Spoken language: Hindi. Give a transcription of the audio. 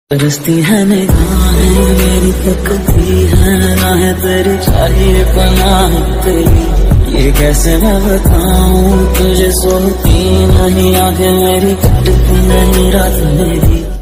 रस्ती है निगाहें मेरी तकती है राहें तेरी चाहिए पनाह तेरी। ये कैसे मैं बताऊं तुझे, सोती नहीं आंखें मेरी, कटती नहीं रात मेरी।